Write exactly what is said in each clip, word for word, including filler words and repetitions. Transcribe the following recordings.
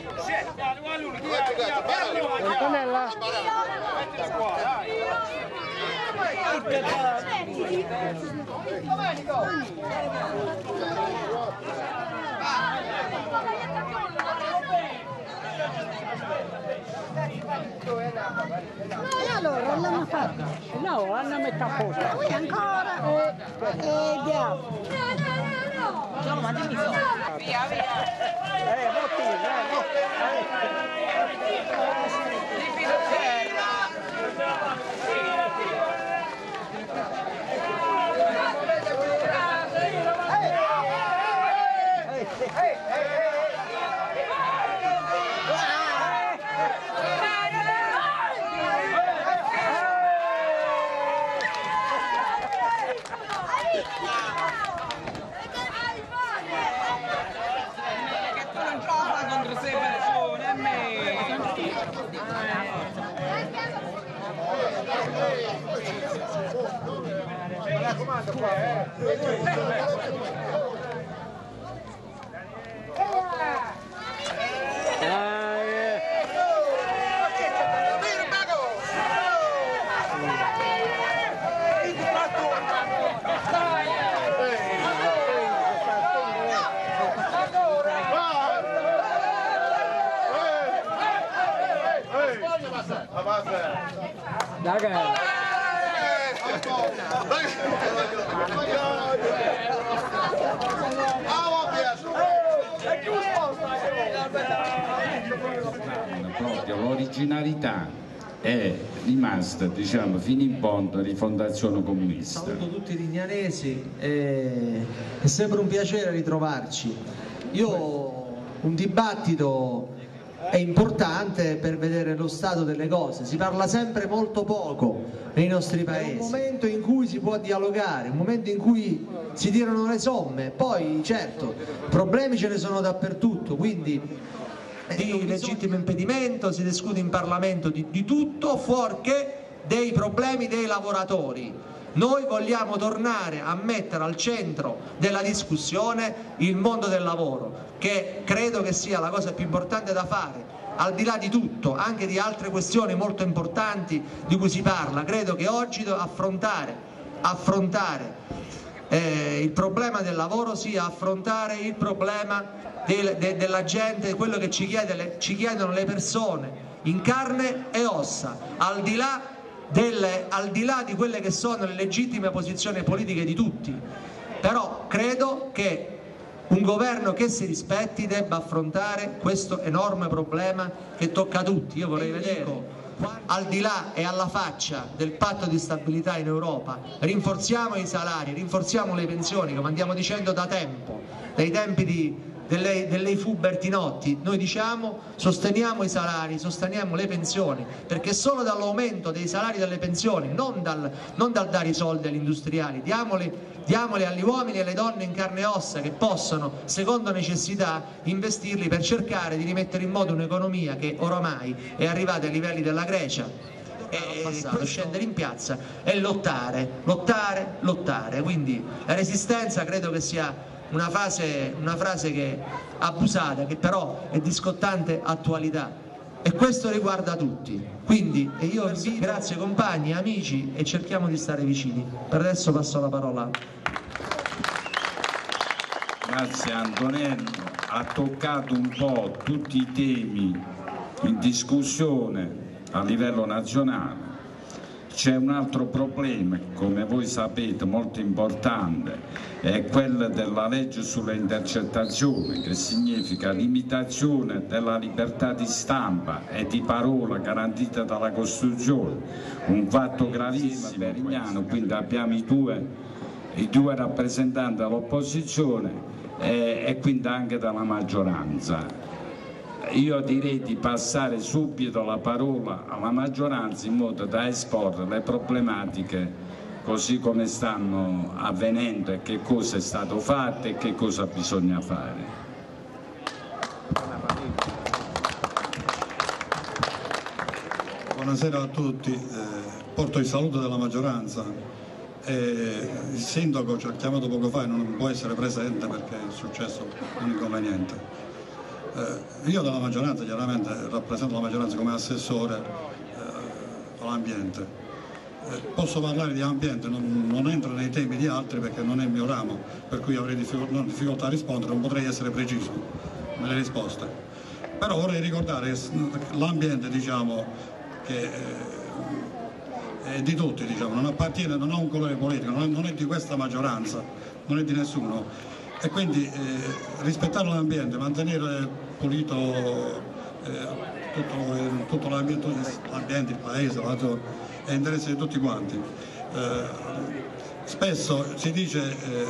Antonella. E allora l'hanno fatta? No, l'hanno messa a posto. Qui ancora? E eh, diavolo. No, no, no, no! No, ma dimmi so. Via, via! Eh, botti, eh, proprio l'originalità è rimasta, diciamo, fino in fondo rifondazione comunista. Saluto tutti i rignanesi, è, è sempre un piacere ritrovarci. Io un dibattito è importante per vedere lo stato delle cose, si parla sempre molto poco nei nostri paesi. È un momento in cui si può dialogare, un momento in cui si tirano le somme, poi certo problemi ce ne sono dappertutto, quindi di legittimo impedimento si discute in Parlamento di, di tutto fuorché dei problemi dei lavoratori. Noi vogliamo tornare a mettere al centro della discussione il mondo del lavoro, che credo che sia la cosa più importante da fare, al di là di tutto, anche di altre questioni molto importanti di cui si parla. Credo che oggi affrontare, affrontare eh, il problema del lavoro sia affrontare il problema del, de, della gente, quello che ci, chiede le, ci chiedono le persone in carne e ossa, al di là Delle, al di là di quelle che sono le legittime posizioni politiche di tutti. Però credo che un governo che si rispetti debba affrontare questo enorme problema che tocca a tutti. Io vorrei vedere, al di là e alla faccia del patto di stabilità in Europa, rinforziamo i salari, rinforziamo le pensioni, come andiamo dicendo da tempo, dai tempi di delle, delle I F U Bertinotti. Noi diciamo sosteniamo i salari, sosteniamo le pensioni, perché solo dall'aumento dei salari e delle pensioni, non dal, non dal dare i soldi agli industriali, diamoli, diamoli agli uomini e alle donne in carne e ossa che possono, secondo necessità, investirli per cercare di rimettere in moto un'economia che oramai è arrivata ai livelli della Grecia. E passato, scendere in piazza e lottare, lottare, lottare. Quindi la resistenza credo che sia una, fase, una frase che abusata, che però è di scottante attualità, e questo riguarda tutti. Quindi e io vi invito, grazie compagni, amici, e cerchiamo di stare vicini. Per adesso passo la parola. Grazie Antonello, ha toccato un po' tutti i temi in discussione a livello nazionale. C'è un altro problema, come voi sapete, molto importante, è quello della legge sulle intercettazioni, che significa limitazione della libertà di stampa e di parola garantita dalla Costituzione, un fatto gravissimo per Rignano. Quindi abbiamo i due, i due rappresentanti dell'opposizione e, e quindi anche dalla maggioranza. Io direi di passare subito la parola alla maggioranza in modo da esporre le problematiche così come stanno avvenendo e che cosa è stato fatto e che cosa bisogna fare. Buonasera a tutti, eh, porto il saluto della maggioranza. Eh, il sindaco ci ha chiamato poco fa e non può essere presente perché è successo un inconveniente. Eh, io dalla maggioranza, chiaramente rappresento la maggioranza come assessore eh, all'ambiente. Eh, posso parlare di ambiente, non, non entro nei temi di altri perché non è il mio ramo, per cui avrei difficoltà, non, difficoltà a rispondere, non potrei essere preciso nelle risposte. Però vorrei ricordare che l'ambiente, diciamo, che eh, è di tutti, diciamo, non appartiene, non ha un colore politico, non è, non è di questa maggioranza, non è di nessuno. E quindi eh, rispettare l'ambiente, mantenere pulito eh, tutto, eh, tutto l'ambiente, l'ambiente, il paese, è interesse di tutti quanti. Eh, spesso si dice eh,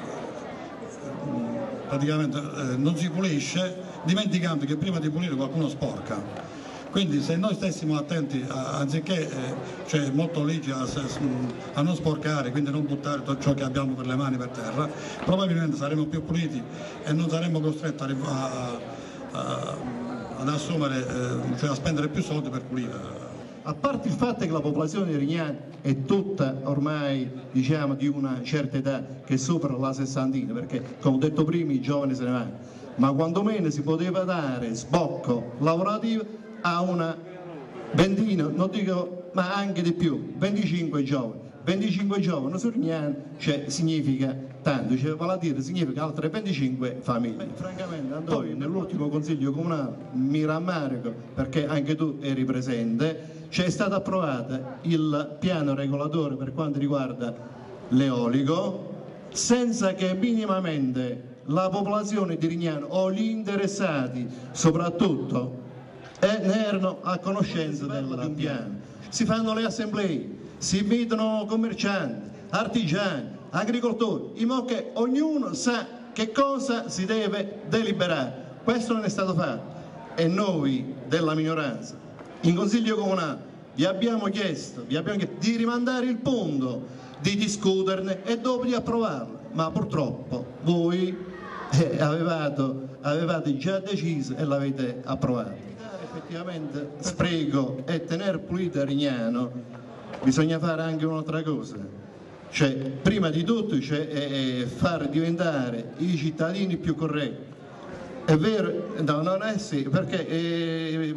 praticamente eh, non si pulisce, dimenticando che prima di pulire qualcuno sporca. Quindi se noi stessimo attenti, a, anziché eh, cioè molto ligi a, a non sporcare, quindi non buttare tutto ciò che abbiamo per le mani per terra, probabilmente saremmo più puliti e non saremmo costretti a, a, a, ad assumere, eh, cioè a spendere più soldi per pulire. A parte il fatto che la popolazione di Rignano è tutta ormai, diciamo, di una certa età che supera la sessantina, perché come ho detto prima i giovani se ne vanno, ma quantomeno si poteva dare sbocco lavorativo a una ventina, non dico, ma anche di più, venticinque giovani. venticinque giovani su Rignano, cioè, significa tanto, cioè, vale a dire, significa altre venticinque famiglie. Beh, francamente, Antonio, nell'ultimo consiglio comunale mi rammarico, perché anche tu eri presente, c'è stato approvato il piano regolatore per quanto riguarda l'eolico, senza che minimamente la popolazione di Rignano o gli interessati soprattutto eh, ne erano a conoscenza del piano. Si fanno le assemblee, si invitano commercianti, artigiani, agricoltori, in modo che ognuno sa che cosa si deve deliberare. Questo non è stato fatto e noi della minoranza in Consiglio Comunale vi abbiamo chiesto, vi abbiamo chiesto di rimandare il punto, di discuterne e dopo di approvarlo, ma purtroppo voi eh, avevate, avevate già deciso e l'avete approvato. Effettivamente spreco e tenere pulito Rignano bisogna fare anche un'altra cosa, cioè prima di tutto cioè, eh, far diventare i cittadini più corretti. È vero, no, non è sì, perché eh,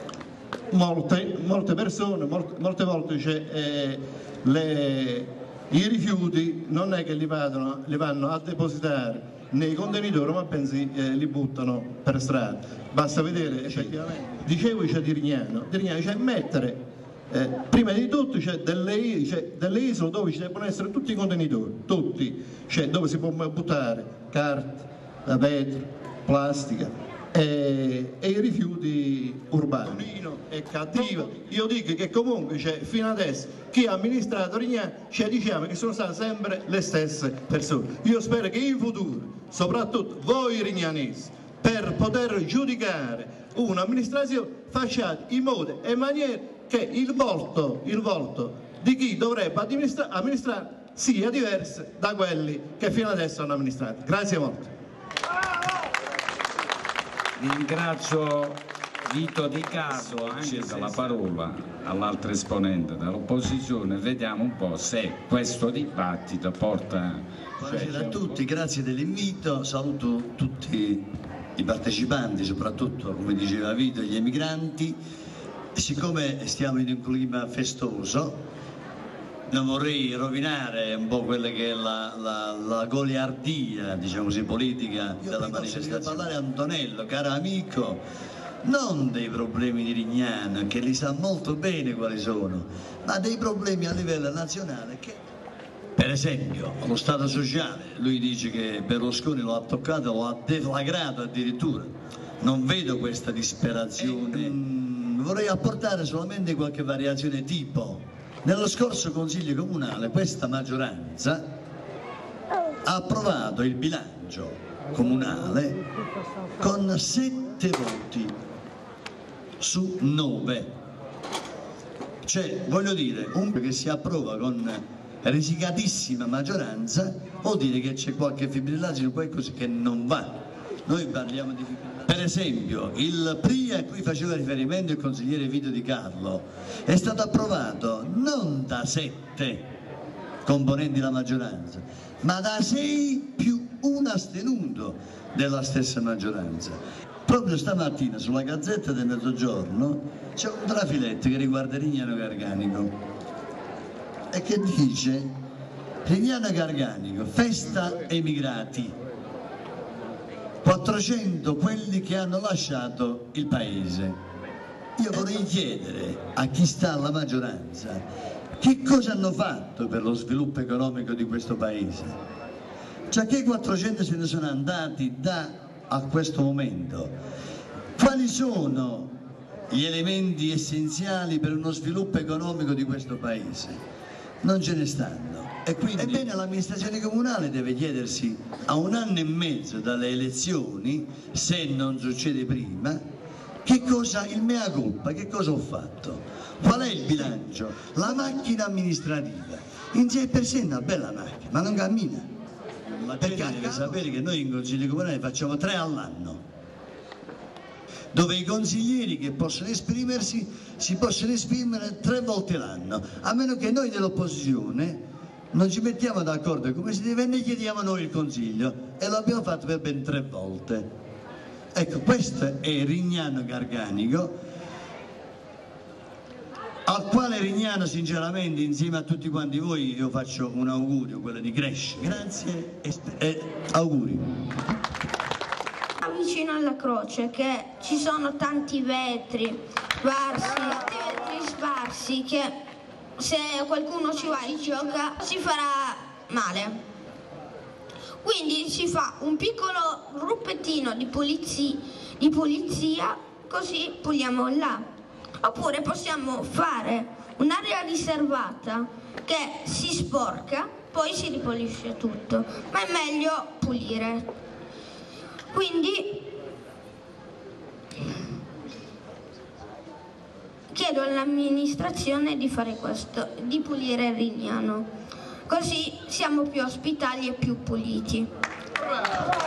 molte, molte persone, molte, molte volte cioè, eh, le, i rifiuti non è che li, vadano, li vanno a depositare nei contenitori, ma pensi eh, li buttano per strada. Basta vedere effettivamente. Dicevo cioè, di Rignano, di Rignano cioè mettere eh, prima di tutto c'è cioè, delle, cioè, delle isole dove ci devono essere tutti i contenitori, tutti, cioè, dove si può buttare carta, vetro, plastica e, e i rifiuti urbani. È cattivo. Io dico che comunque cioè, fino adesso chi ha amministrato Rignano cioè, diciamo che sono state sempre le stesse persone. Io spero che in futuro, soprattutto voi rignanesi, per poter giudicare un'amministrazione facciate in modo e maniera che il volto, il volto di chi dovrebbe amministra amministrare sia diverso da quelli che fino adesso hanno amministrato. Grazie molto. Ringrazio Vito Di Caso, anche la parola all'altro esponente dell'opposizione. Vediamo un po' se questo dibattito porta... Buonasera a tutti, grazie dell'invito, saluto tutti i partecipanti, soprattutto come diceva Vito, gli emigranti. Siccome stiamo in un clima festoso, non vorrei rovinare un po' quella che è la, la, la goliardia, diciamo così, politica Io della manifestazione. Parlare a Antonello, caro amico, non dei problemi di Rignano, che li sa molto bene quali sono, ma dei problemi a livello nazionale che, per esempio, lo Stato sociale, lui dice che Berlusconi lo ha toccato, lo ha deflagrato addirittura. Non vedo questa disperazione. E, mh, vorrei apportare solamente qualche variazione tipo. Nello scorso Consiglio Comunale questa maggioranza ha approvato il bilancio comunale con sette voti su nove. Cioè, voglio dire, un che si approva con risicatissima maggioranza vuol dire che c'è qualche fibrillaggine, qualcosa che non va. Noi parliamo di fibrillaggine. Per esempio, il P R I A a cui faceva riferimento il consigliere Vito Di Carlo è stato approvato non da sette componenti della maggioranza, ma da sei più un astenuto della stessa maggioranza. Proprio stamattina sulla Gazzetta del Mezzogiorno c'è un trafiletto che riguarda Rignano Garganico e che dice: Rignano Garganico, festa emigrati, quattrocento quelli che hanno lasciato il paese. Io vorrei chiedere a chi sta alla maggioranza che cosa hanno fatto per lo sviluppo economico di questo paese. Cioè, che quattrocento se ne sono andati da a questo momento? Quali sono gli elementi essenziali per uno sviluppo economico di questo paese? Non ce ne stanno. E quindi, ebbene, l'amministrazione comunale deve chiedersi a un anno e mezzo dalle elezioni, se non succede prima, che cosa, il mea culpa, che cosa ho fatto? Qual è il bilancio? La macchina amministrativa in sé per sé è una bella macchina, ma non cammina. La gente deve sapere che noi in consigli comunali facciamo tre all'anno, dove i consiglieri che possono esprimersi si possono esprimere tre volte l'anno, a meno che noi dell'opposizione non ci mettiamo d'accordo come si deve e ne chiediamo noi il consiglio, e lo abbiamo fatto per ben tre volte. Ecco, questo è Rignano Garganico, al quale Rignano sinceramente insieme a tutti quanti voi io faccio un augurio, quello di crescere. Grazie e, e auguri. Vicino alla croce che ci sono tanti vetri sparsi, tanti vetri sparsi che se qualcuno ci va e gioca si farà male. Quindi si fa un piccolo gruppettino di polizia, di polizia così puliamo là. Oppure possiamo fare un'area riservata che si sporca, poi si ripulisce tutto, ma è meglio pulire. Quindi chiedo all'amministrazione di fare questo, di pulire Rignano, così siamo più ospitali e più puliti.